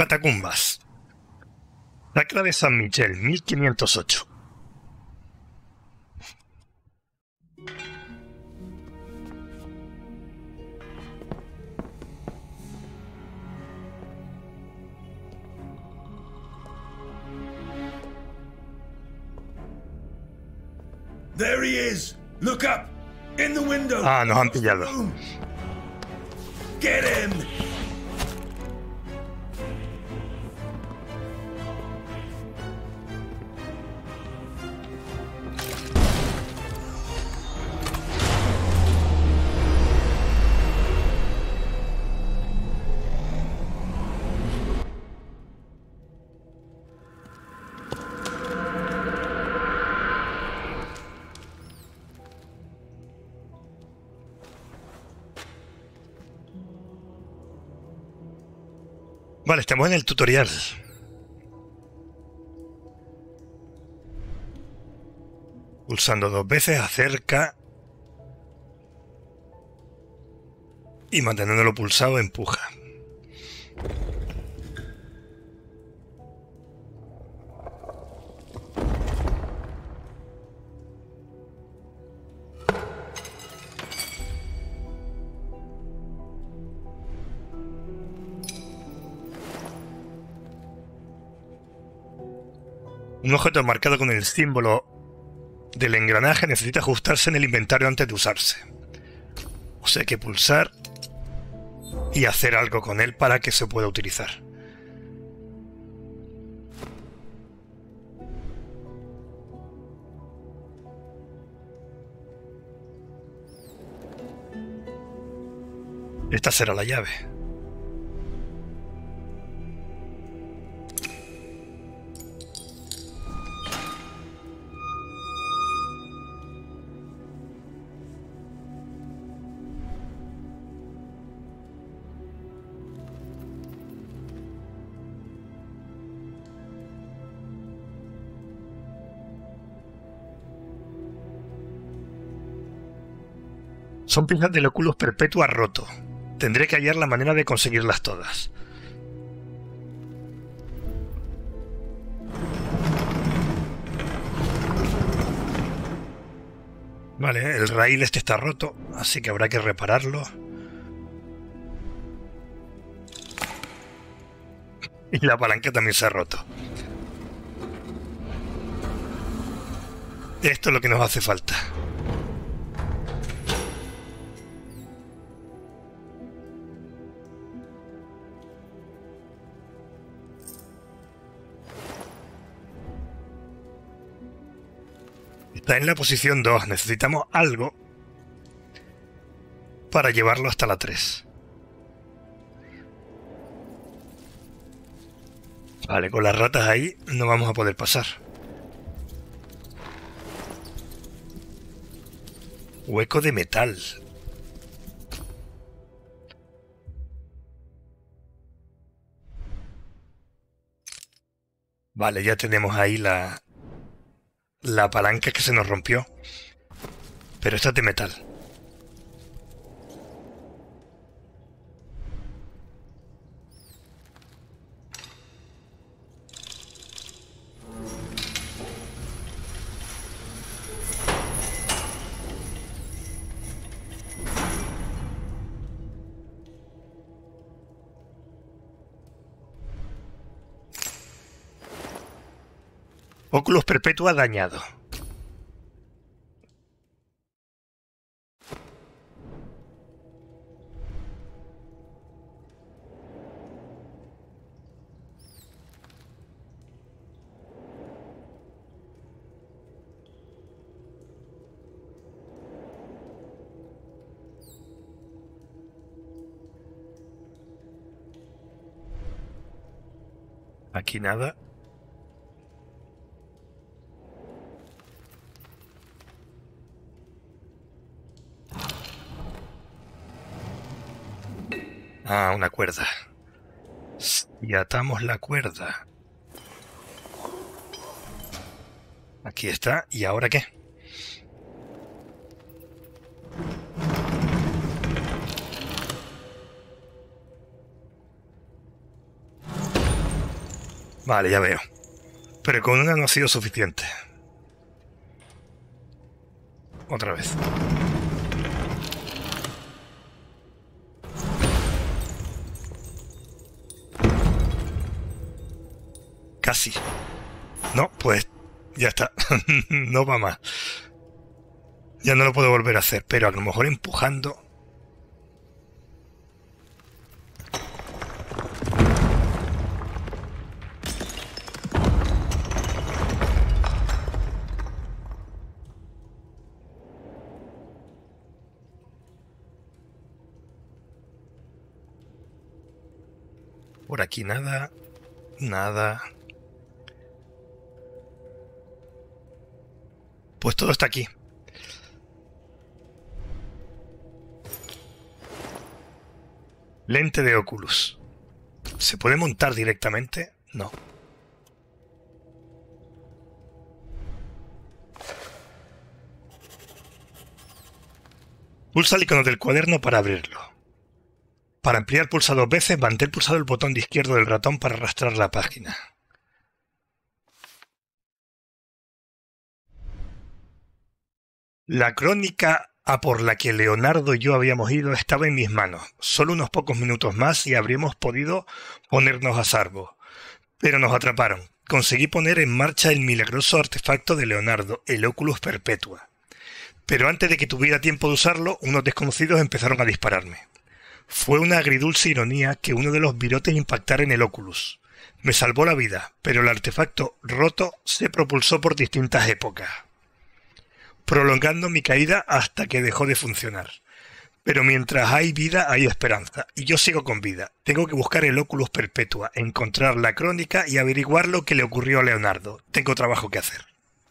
Catacumbas. Sacra de San Michel, 1508. There he is. Look up. In the window. Ah, nos han pillado. Get him. Vale, estamos en el tutorial. Pulsando 2 veces, acerca. Y manteniéndolo pulsado, empuja. Un objeto marcado con el símbolo del engranaje necesita ajustarse en el inventario antes de usarse. O sea, hay que pulsar y hacer algo con él para que se pueda utilizar. Esta será la llave. Son piezas del Oculus Perpetua roto. Tendré que hallar la manera de conseguirlas todas. Vale, el raíl este está roto, así que habrá que repararlo. Y la palanca también se ha roto. Esto es lo que nos hace falta. Está en la posición 2. Necesitamos algo para llevarlo hasta la 3. Vale, con las ratas ahí no vamos a poder pasar. Hueco de metal. Vale, ya tenemos ahí la palanca que se nos rompió. Pero esta es de metal. Oculus Perpetua dañado. Aquí nada. Ah, una cuerda. Y atamos la cuerda. Aquí está. ¿Y ahora qué? Vale, ya veo. Pero con una no ha sido suficiente. Otra vez. Casi. No, pues ya está. No va más. Ya no lo puedo volver a hacer, pero a lo mejor empujando... Por aquí nada. Nada. Pues todo está aquí. Lente de Oculus. ¿Se puede montar directamente? No. Pulsa el icono del cuaderno para abrirlo. Para ampliar pulsa 2 veces, mantén pulsado el botón de izquierdo del ratón para arrastrar la página. La crónica a por la que Leonardo y yo habíamos ido estaba en mis manos. Solo unos pocos minutos más y habríamos podido ponernos a salvo. Pero nos atraparon. Conseguí poner en marcha el milagroso artefacto de Leonardo, el Oculus Perpetua. Pero antes de que tuviera tiempo de usarlo, unos desconocidos empezaron a dispararme. Fue una agridulce ironía que uno de los virotes impactara en el Oculus. Me salvó la vida, pero el artefacto roto se propulsó por distintas épocas, prolongando mi caída hasta que dejó de funcionar. Pero mientras hay vida, hay esperanza, y yo sigo con vida. Tengo que buscar el Oculus Perpetua, encontrar la crónica y averiguar lo que le ocurrió a Leonardo. Tengo trabajo que hacer.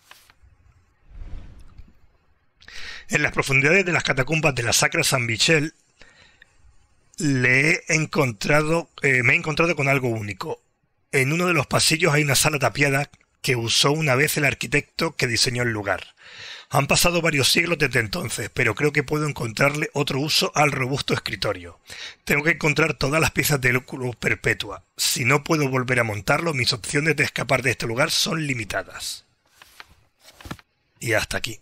En las profundidades de las catacumbas de la Sacra San Michel, me he encontrado con algo único. En uno de los pasillos hay una sala tapiada que usó una vez el arquitecto que diseñó el lugar. Han pasado varios siglos desde entonces, pero creo que puedo encontrarle otro uso al robusto escritorio. Tengo que encontrar todas las piezas del Oculus Perpetua. Si no puedo volver a montarlo, mis opciones de escapar de este lugar son limitadas. Y hasta aquí.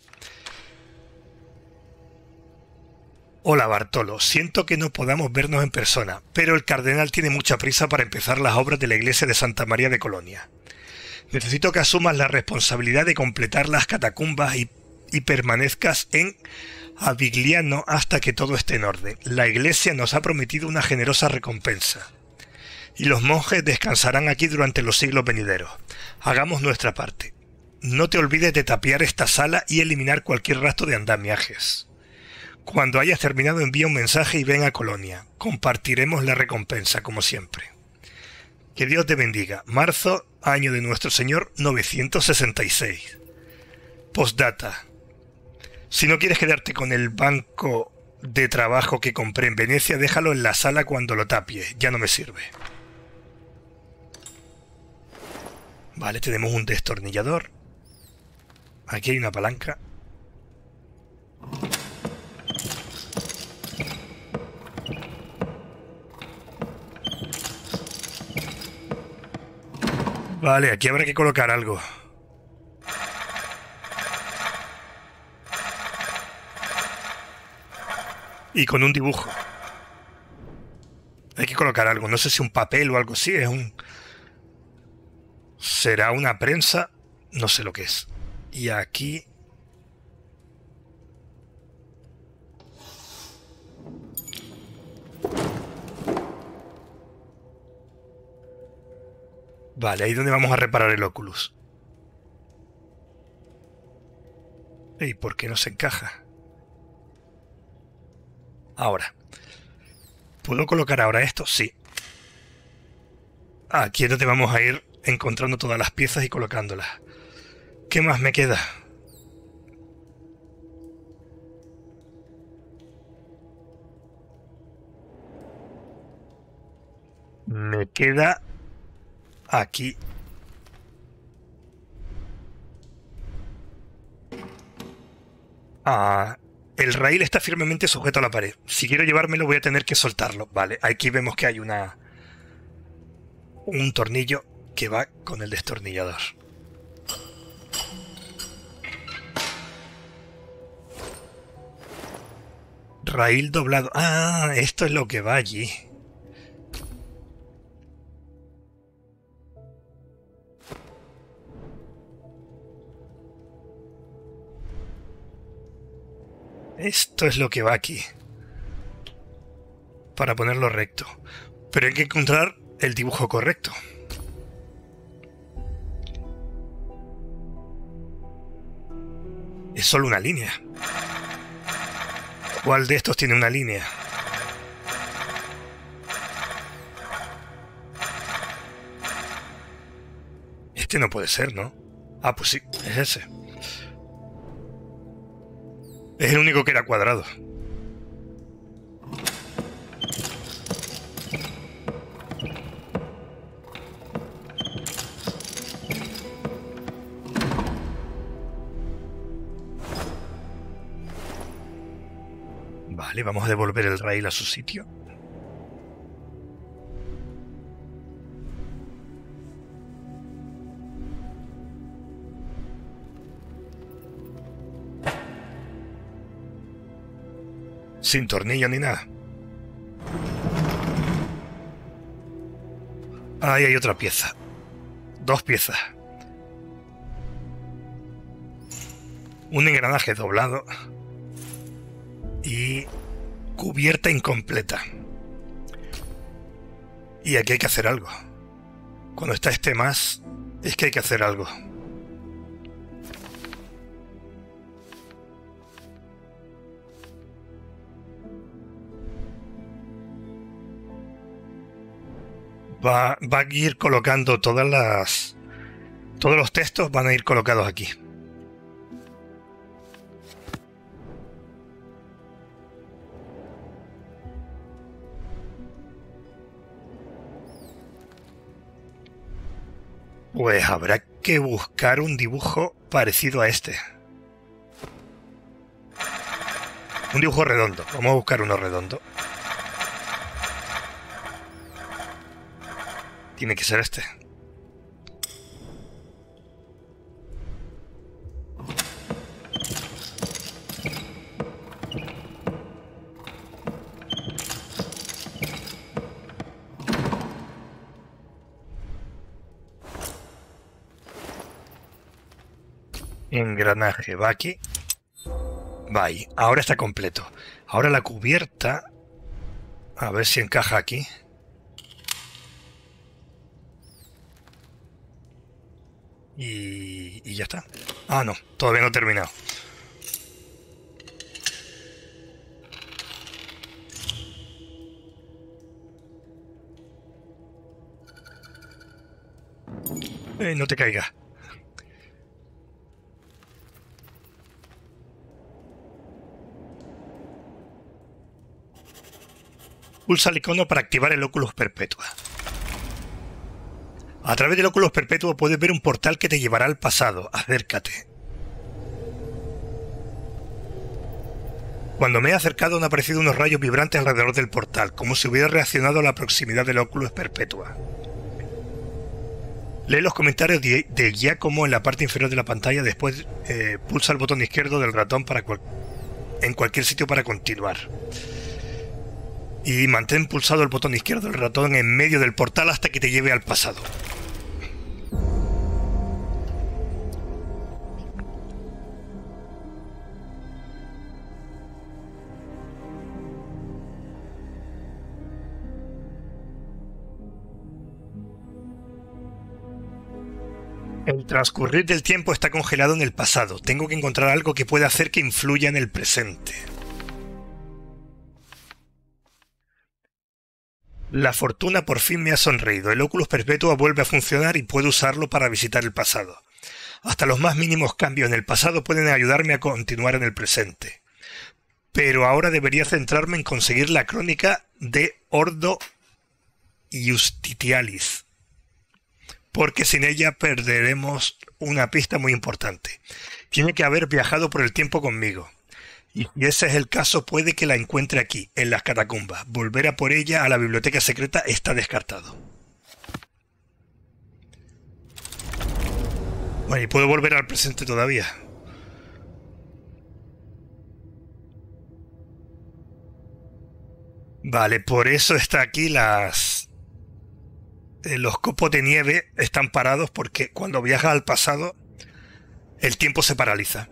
Hola Bartolo, siento que no podamos vernos en persona, pero el cardenal tiene mucha prisa para empezar las obras de la iglesia de Santa María de Colonia. Necesito que asumas la responsabilidad de completar las catacumbas y permanezcas en Avigliano hasta que todo esté en orden. La iglesia nos ha prometido una generosa recompensa, y los monjes descansarán aquí durante los siglos venideros. Hagamos nuestra parte. No te olvides de tapiar esta sala y eliminar cualquier rastro de andamiajes. Cuando hayas terminado, envía un mensaje y ven a Colonia. Compartiremos la recompensa, como siempre. Que Dios te bendiga. Marzo, año de nuestro Señor 966. Postdata. Si no quieres quedarte con el banco de trabajo que compré en Venecia, déjalo en la sala cuando lo tapies. Ya no me sirve. Vale, tenemos un destornillador. Aquí hay una palanca. Vale, aquí habrá que colocar algo. Y con un dibujo. Hay que colocar algo. No sé si un papel o algo así. Es un... ¿Será una prensa? No sé lo que es. Y aquí... Vale, ahí es donde vamos a reparar el Oculus. ¿Y por qué no se encaja? Ahora. ¿Puedo colocar ahora esto? Sí. Aquí es donde vamos a ir encontrando todas las piezas y colocándolas. ¿Qué más me queda? Me queda... aquí. El raíl está firmemente sujeto a la pared. Si quiero llevármelo voy a tener que soltarlo. Vale, aquí vemos que hay un tornillo. que va con el destornillador. Raíl doblado. Ah, esto es lo que va allí. Esto es lo que va aquí. Para ponerlo recto. Pero hay que encontrar el dibujo correcto. Es solo una línea. ¿Cuál de estos tiene una línea? Este no puede ser, ¿no? Ah, pues sí, es ese. Es el único que era cuadrado. Vale, vamos a devolver el rail a su sitio. Sin tornillo ni nada. Ahí hay otra pieza. Dos piezas. Un engranaje doblado. Y cubierta incompleta. Y aquí hay que hacer algo. Cuando está este más, es que hay que hacer algo. Va a ir colocando todos los textos van a ir colocados aquí. Pues habrá que buscar un dibujo parecido a este. Un dibujo redondo. Vamos a buscar uno redondo. Tiene que ser este. Engranaje, va aquí. Va ahí. Ahora está completo. Ahora la cubierta. A ver si encaja aquí. Y ya está. Ah, no. Todavía no he terminado. No te caigas. Pulsa el icono para activar el Oculus Perpetua. A través del Oculus Perpetua puedes ver un portal que te llevará al pasado. Acércate. Cuando me he acercado han aparecido unos rayos vibrantes alrededor del portal, como si hubiera reaccionado a la proximidad del Oculus Perpetua. Lee los comentarios de Giacomo en la parte inferior de la pantalla, después pulsa el botón izquierdo del ratón en cualquier sitio para continuar. Y mantén pulsado el botón izquierdo del ratón en medio del portal hasta que te lleve al pasado. El transcurrir del tiempo está congelado en el pasado. Tengo que encontrar algo que pueda hacer que influya en el presente. La fortuna por fin me ha sonreído. El Oculus Perpetua vuelve a funcionar y puedo usarlo para visitar el pasado. Hasta los más mínimos cambios en el pasado pueden ayudarme a continuar en el presente. Pero ahora debería centrarme en conseguir la crónica de Ordo Justitialis, porque sin ella perderemos una pista muy importante. Tiene que haber viajado por el tiempo conmigo. Y si ese es el caso, puede que la encuentre aquí, en las catacumbas. Volver a por ella a la biblioteca secreta está descartado. Bueno, y puedo volver al presente todavía. Vale, por eso está aquí los copos de nieve están parados porque cuando viajas al pasado el tiempo se paraliza.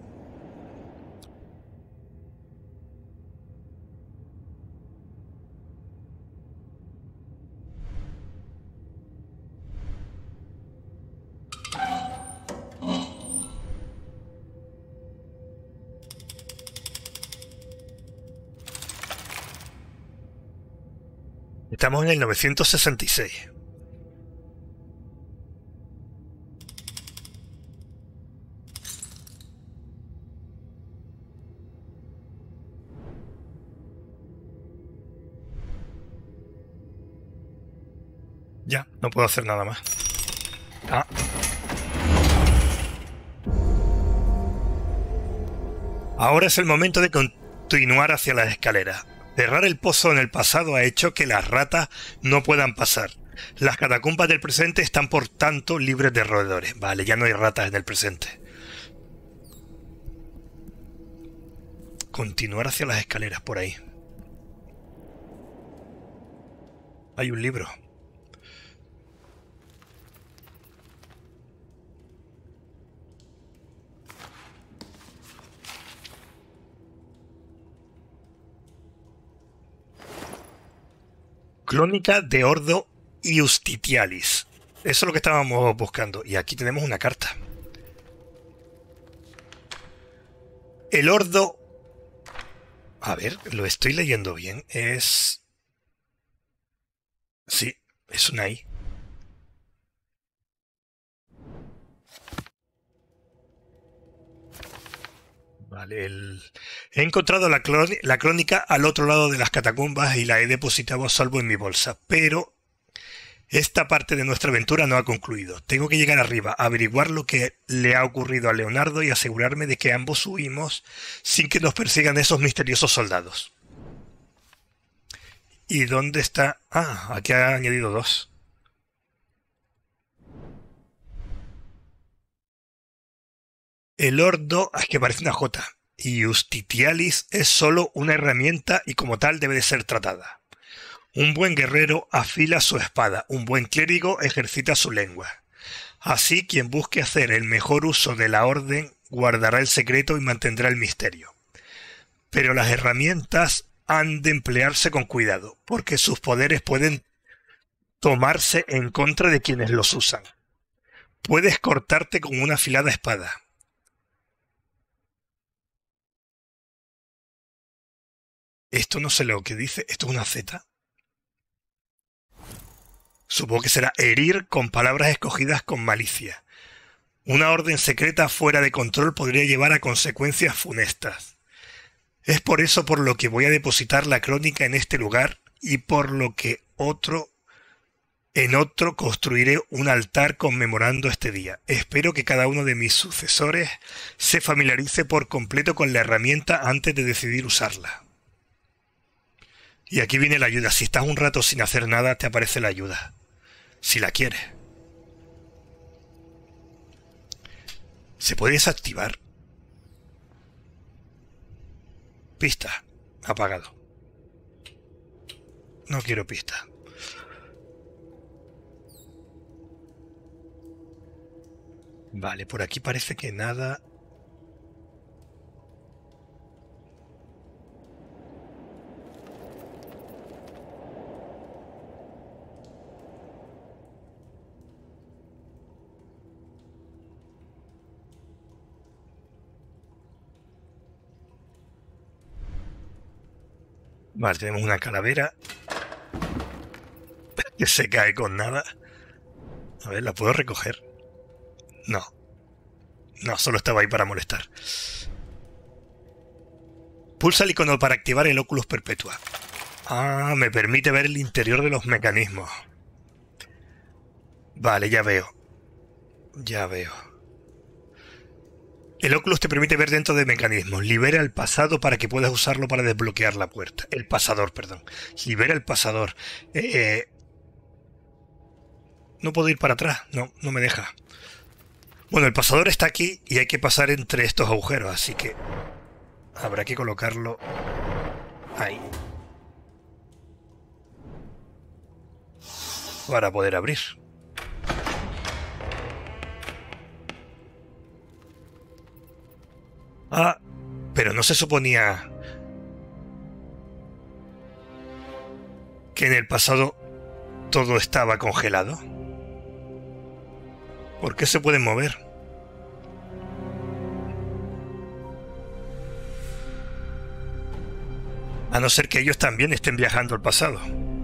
Estamos en el 966. Ya, no puedo hacer nada más. Ah. Ahora es el momento de continuar hacia las escaleras. Cerrar el pozo en el pasado ha hecho que las ratas no puedan pasar. Las catacumbas del presente están por tanto libres de roedores. Vale, ya no hay ratas en el presente. Continuar hacia las escaleras por ahí. Hay un libro. Crónica de Ordo Iustitialis. Eso es lo que estábamos buscando. Y aquí tenemos una carta. El Ordo... A ver, lo estoy leyendo bien. Es... Sí, es una I. Vale, he encontrado la crónica al otro lado de las catacumbas y la he depositado a salvo en mi bolsa, pero esta parte de nuestra aventura no ha concluido. Tengo que llegar arriba, averiguar lo que le ha ocurrido a Leonardo y asegurarme de que ambos huimos sin que nos persigan esos misteriosos soldados. ¿Y dónde está? Ah, aquí ha añadido 2. El Ordo, es que parece una J. Iustitialis es solo una herramienta y como tal debe de ser tratada. Un buen guerrero afila su espada, un buen clérigo ejercita su lengua. Así quien busque hacer el mejor uso de la orden guardará el secreto y mantendrá el misterio. Pero las herramientas han de emplearse con cuidado, porque sus poderes pueden tomarse en contra de quienes los usan. Puedes cortarte con una afilada espada. Esto no sé lo que dice. ¿Esto es una Z? Supongo que será herir con palabras escogidas con malicia. Una orden secreta fuera de control podría llevar a consecuencias funestas. Es por eso por lo que voy a depositar la crónica en este lugar y por lo que en otro construiré un altar conmemorando este día. Espero que cada uno de mis sucesores se familiarice por completo con la herramienta antes de decidir usarla. Y aquí viene la ayuda. Si estás un rato sin hacer nada, te aparece la ayuda. Si la quieres. ¿Se puede desactivar? Pista. Apagado. No quiero pista. Vale, por aquí parece que nada... Vale, tenemos una calavera que se cae con nada. A ver, ¿la puedo recoger? No. No, solo estaba ahí para molestar. Pulsa el icono para activar el Oculus Perpetua. Ah, me permite ver el interior de los mecanismos. Vale, ya veo. Ya veo. El Oculus te permite ver dentro de mecanismos. Libera el pasado para que puedas usarlo para desbloquear la puerta. El pasador, perdón. Libera el pasador. No puedo ir para atrás. No, no me deja. Bueno, el pasador está aquí y hay que pasar entre estos agujeros, así que habrá que colocarlo ahí para poder abrir. Ah, pero no se suponía que en el pasado todo estaba congelado. ¿Por qué se pueden mover? A no ser que ellos también estén viajando al pasado.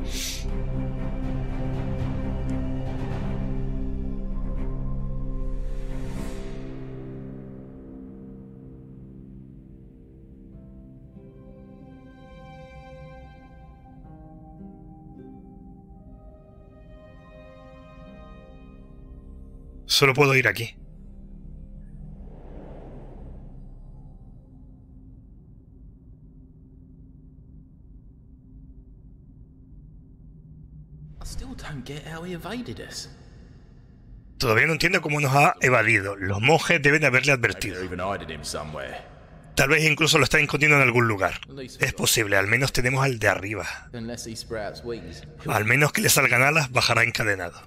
Solo puedo ir aquí. Todavía no entiendo cómo nos ha evadido. Los monjes deben haberle advertido. Tal vez incluso lo están escondiendo en algún lugar. Es posible, al menos tenemos al de arriba. Al menos que le salgan alas, bajará encadenado.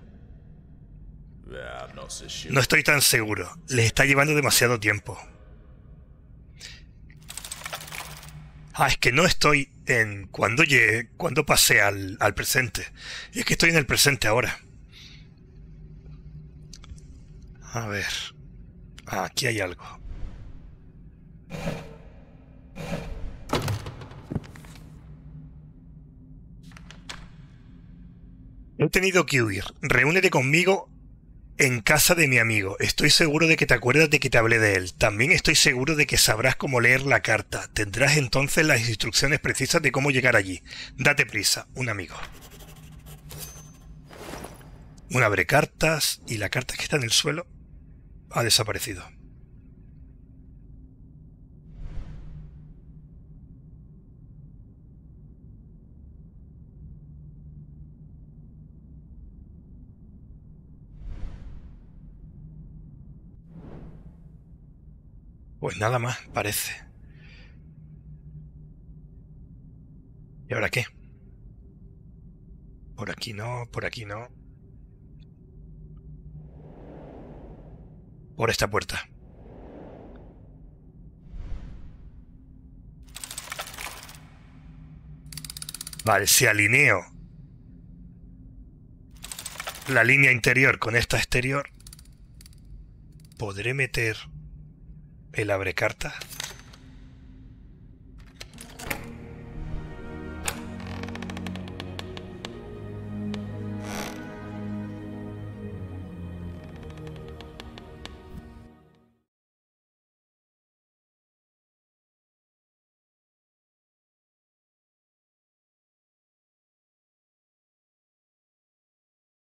No estoy tan seguro. Les está llevando demasiado tiempo. Ah, es que no estoy en... Cuando pasé al presente. Es que estoy en el presente ahora. A ver. Ah, aquí hay algo. He tenido que huir. Reúnete conmigo en casa de mi amigo. Estoy seguro de que te acuerdas de que te hablé de él. También estoy seguro de que sabrás cómo leer la carta. Tendrás entonces las instrucciones precisas de cómo llegar allí. Date prisa, un amigo. Un abrecartas y la carta que está en el suelo ha desaparecido. Pues nada más, parece. ¿Y ahora qué? Por aquí no, por aquí no. Por esta puerta. Vale, si alineo la línea interior con esta exterior, podré meter el abrecartas.